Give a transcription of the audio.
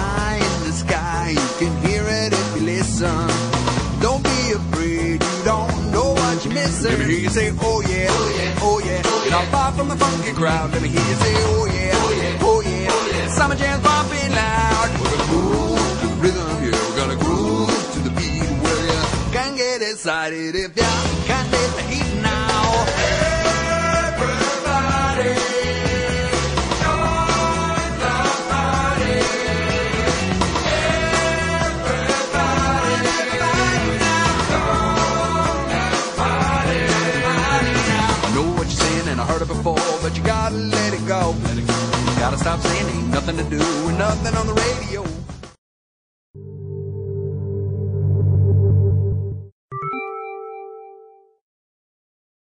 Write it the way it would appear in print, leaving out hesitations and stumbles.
high in the sky. You can hear it if you listen. Don't be afraid, you don't know what you're missing. Let me hear you say, oh yeah, oh yeah, oh yeah. You're not far from the funky crowd. Let me hear you say, oh yeah, oh yeah, oh yeah, oh yeah. Summer jam's bumping loud. We're gonna move to the rhythm, yeah. We're gonna groove to the beat. Well, you can get excited if you can't take the heat now. Everybody, join the party. Everybody, everybody now, join the party. Everybody now. I know what you're saying and I heard it before, but you gotta let it go. Let it go. You gotta stop saying ain't nothing to do and nothing on the radio.